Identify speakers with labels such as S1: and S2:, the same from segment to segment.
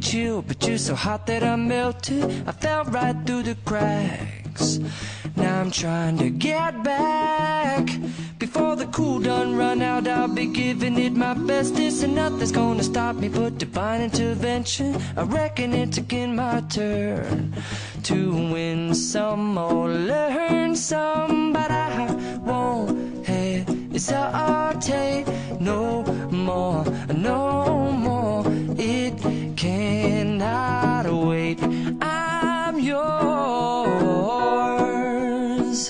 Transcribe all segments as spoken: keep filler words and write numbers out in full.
S1: chill, but you're so hot that I melted. I fell right through the cracks. Now I'm trying to get back. Before the cool done run out, I'll be giving it my bestest, and nothing's gonna stop me but divine intervention. I reckon it's again my turn to win some or learn some, but I won't hesitate no more, no more. It cannot wait. I'm yours.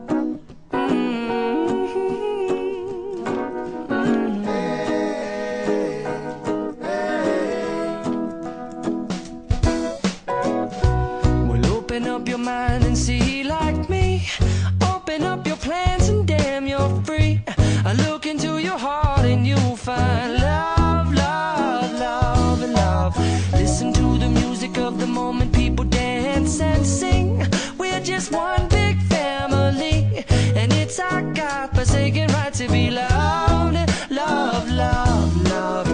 S1: Open up your mind and see like me. Open up your plans and damn, you're free. I look into your heart and you'll find love, love, love, and love. Listen to the music of the moment, people dance and sing. We're just one big family, and it's our God-forsaken right to be loved. Love, love, love,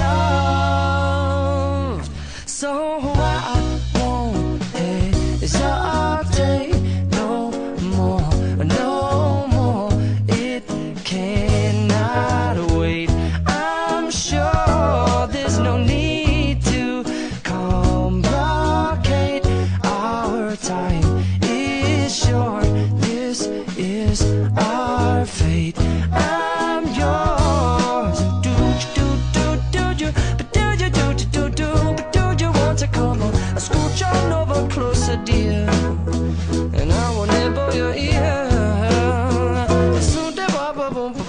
S1: love. So I won't hesitate no more, no more. It cannot wait. I'm sure there's no need to complicate. Our time is short. This is our fate. I'm yours. Do do do do do, but do you do do do do, but do you want to come on? I scooch on over closer, dear, and I will nibble your ear. Soon to boom boom boom boom.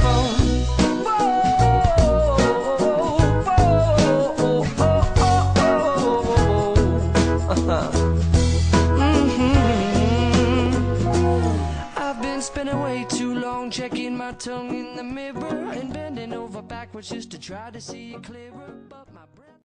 S1: I've been spending way too long checking my tongue in the mirror and bending over backwards just to try to see it clearer.